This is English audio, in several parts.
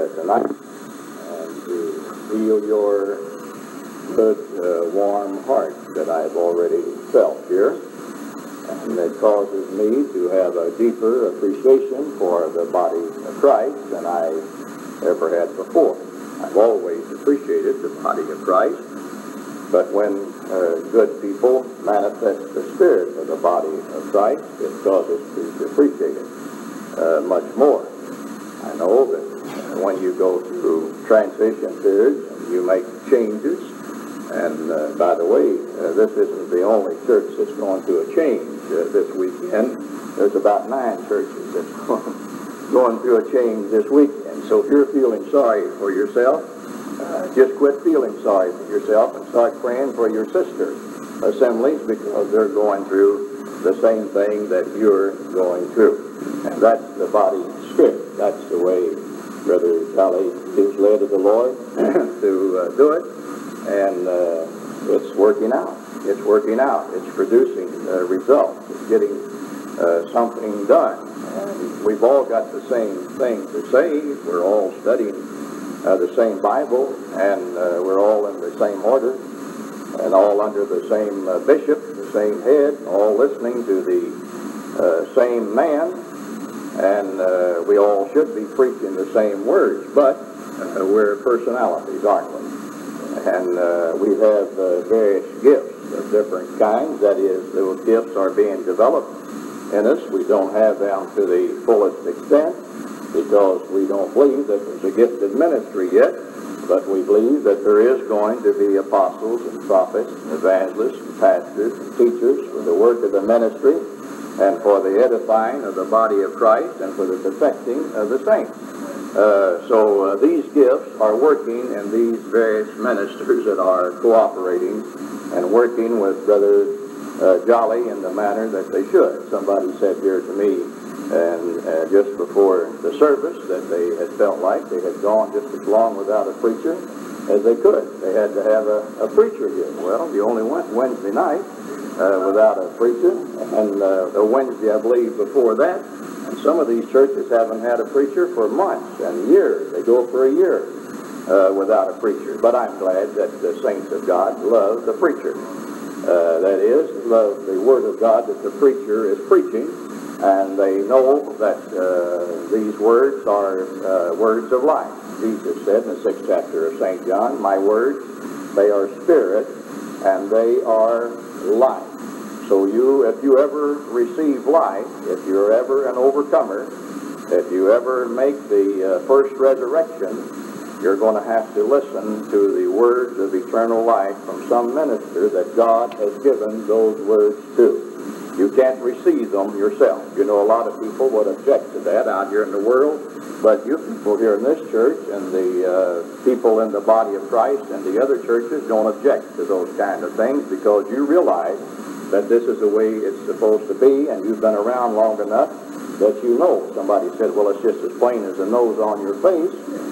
tonight and to feel your good, warm heart that I've already felt here. And it causes me to have a deeper appreciation for the body of Christ than I ever had before. I've always appreciated the body of Christ, but when good people manifest the spirit of the body of Christ, it causes me to appreciate it much more. I know that when you go through transition periods, you make changes, and by the way, this isn't the only church that's going through a change this weekend. There's about 9 churches that's going through a change this weekend. So if you're feeling sorry for yourself, just quit feeling sorry for yourself and start praying for your sister assemblies, because they're going through the same thing that you're going through. And that's the body spirit. That's the way Brother Jolly is led of the Lord to do it. And it's working out. It's working out. It's producing results. It's getting something done. And we've all got the same thing to say. We're all studying the same Bible, and we're all in the same order, and all under the same bishop, the same head, all listening to the same man, and we all should be preaching the same words, but we're personalities, aren't we? And we have various gifts of different kinds. That is, those gifts are being developed in us. We don't have them to the fullest extent, because we don't believe that there's a gifted ministry yet, but we believe that there is going to be apostles and prophets and evangelists and pastors and teachers for the work of the ministry and for the edifying of the body of Christ and for the perfecting of the saints. So these gifts are working in these various ministers that are cooperating and working with Brother Jolly in the manner that they should. Somebody said here to me, and just before the service, that they had felt like they had gone just as long without a preacher as they could. They had to have a preacher here. Well, you only went Wednesday night without a preacher, and the Wednesday, I believe, before that. And some of these churches haven't had a preacher for months and years. They go for a year without a preacher. But I'm glad that the saints of God love the preacher. That is, love the Word of God that the preacher is preaching. And they know that these words are words of life. Jesus said in the 6th chapter of St. John, "My words, they are spirit, and they are life." So if you ever receive life, if you're ever an overcomer, if you ever make the first resurrection, you're going to have to listen to the words of eternal life from some minister that God has given those words to. You can't receive them yourself. You know, a lot of people would object to that out here in the world, but you people here in this church and the people in the body of Christ and the other churches don't object to those kind of things, because you realize that this is the way it's supposed to be, and you've been around long enough that you know. Somebody said, well, it's just as plain as the nose on your face.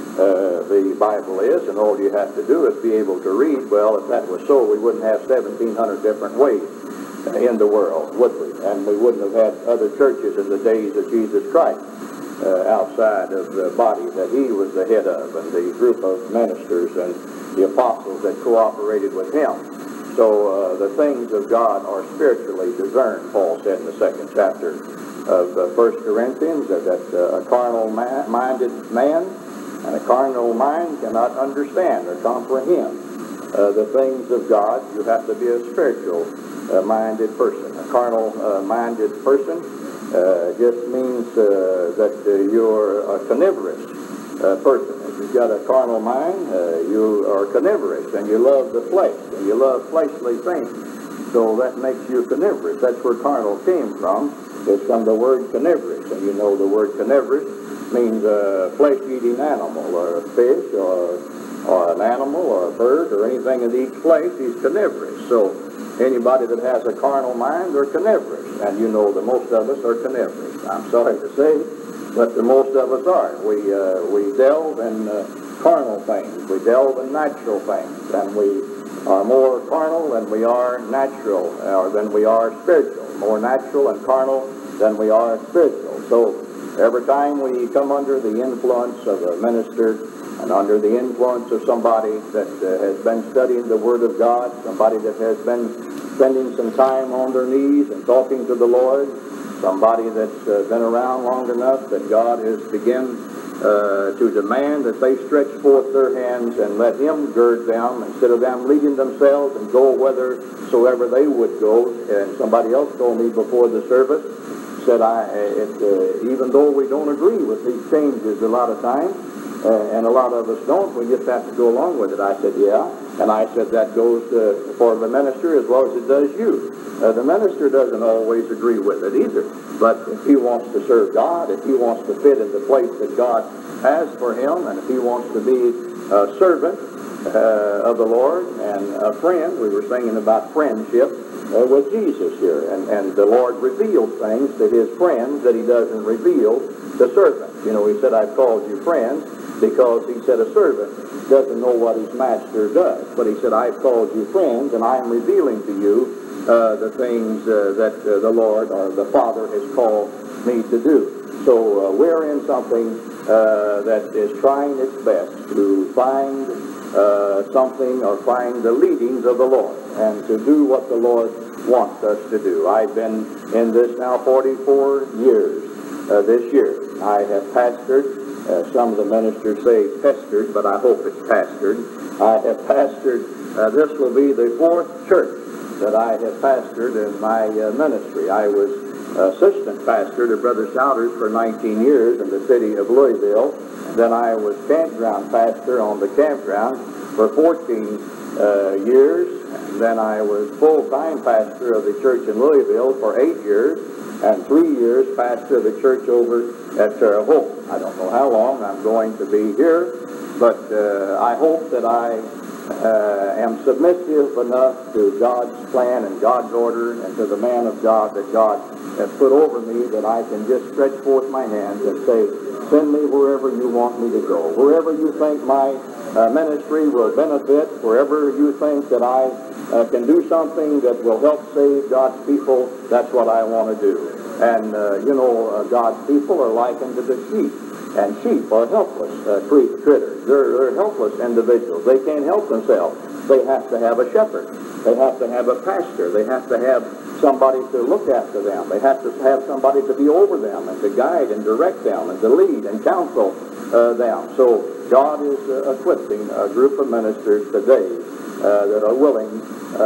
The Bible is, and all you have to do is be able to read. Well, if that was so, we wouldn't have 1,700 different ways in the world, would we? And we wouldn't have had other churches in the days of Jesus Christ outside of the body that he was the head of, and the group of ministers and the apostles that cooperated with him. So the things of God are spiritually discerned, Paul said in the 2nd chapter of 1 Corinthians, that a carnal-minded man and a carnal mind cannot understand or comprehend the things of God. You have to be a spiritual-minded person. A carnal-minded person just means that you're a carnivorous person. If you've got a carnal mind, you are carnivorous, and you love the flesh, and you love fleshly things. So that makes you carnivorous. That's where carnal came from. It's from the word carnivorous, and you know the word carnivorous means a flesh-eating animal, or a fish, or an animal, or a bird, or anything that eats flesh. He's carnivorous. So anybody that has a carnal mind, they're carnivorous, and you know that most of us are carnivorous. I'm sorry to say, but the most of us are. We delve in carnal things. We delve in natural things, and we are more carnal than we are natural, or than we are spiritual. More natural and carnal than we are spiritual. So Every time we come under the influence of a minister and under the influence of somebody that has been studying the Word of God, somebody that has been spending some time on their knees and talking to the Lord, somebody that's been around long enough that God has begun to demand that they stretch forth their hands and let Him gird them instead of them leading themselves and go whithersoever they would go. And somebody else told me before the service, said, even though we don't agree with these changes a lot of times, and a lot of us don't, we just have to go along with it. I said, yeah. And I said, that goes for the minister as well as it does you. The minister doesn't always agree with it either. But if he wants to serve God, if he wants to fit in the place that God has for him, and if he wants to be a servant of the Lord and a friend, we were singing about friendship with Jesus here. And the Lord reveals things to his friends that he doesn't reveal to servants. You know, he said, I've called you friends, because he said a servant doesn't know what his master does. But he said, I've called you friends, and I am revealing to you the things that the Lord or the Father has called me to do. So we're in something that is trying its best to find something or find the leadings of the Lord and to do what the Lord wants us to do. I've been in this now 44 years this year. I have pastored. Some of the ministers say pestered, but I hope it's pastored. I have pastored, this will be the 4th church that I have pastored in my ministry. I was assistant pastor to Brother Souders for 19 years in the city of Louisville. And then I was campground pastor on the campground for 14 years. And then I was full-time pastor of the church in Louisville for 8 years. And 3 years pastor of the church over at Terre Haute. I don't know how long I'm going to be here, but I hope that I am submissive enough to God's plan and God's order and to the man of God that God has put over me that I can just stretch forth my hands and say, send me wherever you want me to go. Wherever you think my ministry will benefit, wherever you think that I can do something that will help save God's people, that's what I want to do. And, God's people are likened to the sheep. And sheep are helpless critters. They're helpless individuals. They can't help themselves. They have to have a shepherd. They have to have a pastor. They have to have somebody to look after them. They have to have somebody to be over them and to guide and direct them and to lead and counsel them. So God is equipping a group of ministers today that are willing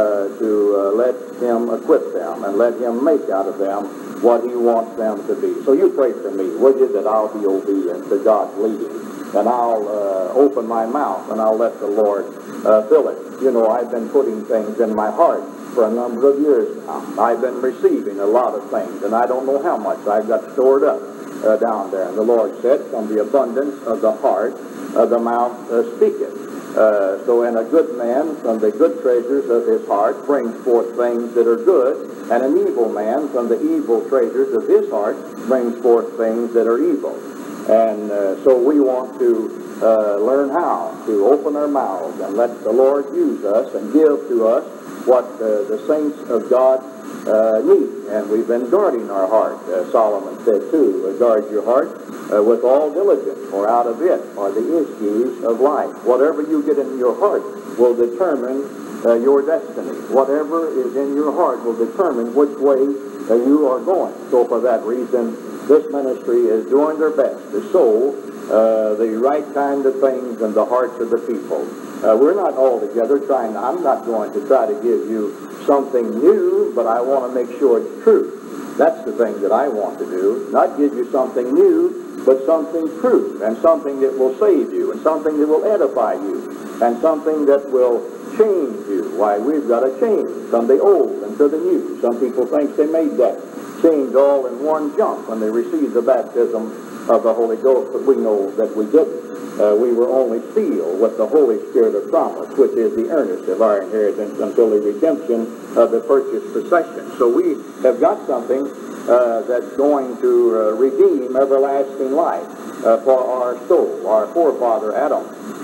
to let Him equip them and let Him make out of them what He wants them to be. So you pray for me, would you, that I'll be obedient to God's leading, and I'll open my mouth and I'll let the Lord fill it. You know, I've been putting things in my heart for a number of years now. I've been receiving a lot of things, and I don't know how much I've got stored up down there. And the Lord said, from the abundance of the heart, the mouth speaketh. So in a good man, from the good treasures of his heart, brings forth things that are good, and an evil man, from the evil treasures of his heart, brings forth things that are evil. And so we want to learn how to open our mouths and let the Lord use us and give to us what the saints of God need. And we've been guarding our heart. Solomon said too, guard your heart with all diligence, for out of it are the issues of life. Whatever you get in your heart will determine your destiny. Whatever is in your heart will determine which way you are going. So for that reason, this ministry is doing their best to sow the right kind of things in the hearts of the people. We're not all together trying. I'm not going to try to give you something new, but I want to make sure it's true. That's the thing that I want to do. Not give you something new, but something true, and something that will save you, and something that will edify you, and something that will change you. Why, we've got to change from the old into the new. Some people think they made that change all in one jump when they received the baptism of the Holy Ghost, but we know that we didn't. We were only sealed with the Holy Spirit of promise, which is the earnest of our inheritance until the redemption of the purchased possession. So we have got something that's going to redeem everlasting life for our soul. Our forefather Adam,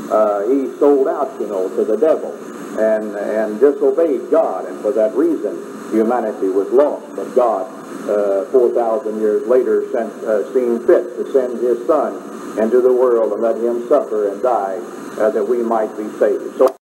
he sold out, to the devil and disobeyed God, and for that reason humanity was lost. But God 4,000 years later, seen fit to send his Son into the world and let him suffer and die that we might be saved. So